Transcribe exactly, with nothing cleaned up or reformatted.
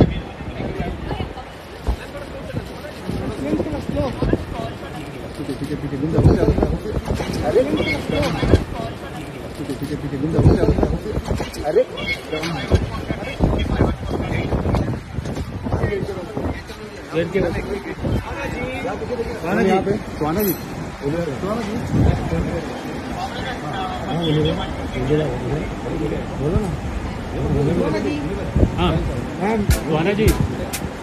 पीछे पीछे गुंडा हो जाओ। अरे पीछे पीछे पीछे गुंडा हो जाओ। अरे गेट के सुहाना जी पे सुहाना जी सुहाना जी हाँ बोलो ना हाँ हाँ सुहाना जी।